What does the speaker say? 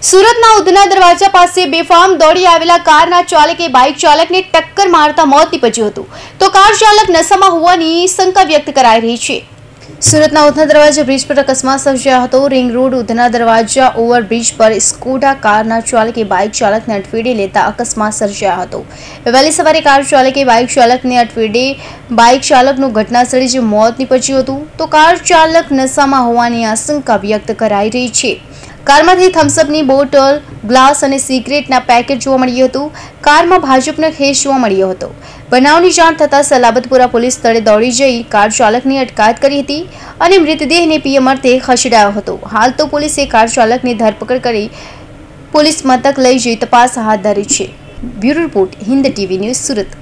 સુરતના ઉધના દરવાજા પાસે બેફામ દોડી આવેલા કારના ચાલકે બાઇક ચાલકને ટક્કર મારતા મોત નીપજ્યું હતું, તો કાર ચાલક નશામાં હોવાની શંકા વ્યક્ત કરાઈ રહી છે। સુરતના ઉધના દરવાજા બ્રિજ પર અકસ્માત સર્જાયો હતો। રિંગ રોડ ઉધના દરવાજા ઓવરબ્રિજ પર સ્કોડા કારના ચાલકે બાઇક ચાલકને અડફેટે લેતા અકસ્માત સર્જાયો હતો। વહેલી સવારે કાર ચાલકે બાઇક ચાલકને અડફેટે બાઇક ચાલકનું ઘટનાસ્થળે જ મોત નીપજ્યું હતું, તો કાર ચાલક નશામાં હોવાની આશંકા વ્યક્ત કરાઈ રહી છે। કારમાંથી થમ્સઅપની બોટલ, ગ્લાસ અને સિગરેટના પેકેટ જોવા મળ્યું હતું। કારમાં ભાજપનો ખેસ જોવા મળ્યો હતો। બનાવની જાણ થતાં સલાબતપુરા પોલીસ સ્થળે દોડી જઈ કાર ચાલકની અટકાયત કરી હતી અને મૃતદેહને પીએમ અર્થે ખસેડાયો હતો। હાલ તો પોલીસે કાર ચાલકની ધરપકડ કરી પોલીસ મથક લઈ જઈ તપાસ હાથ ધરી છે। Bureau report, Hind TV news, Surat.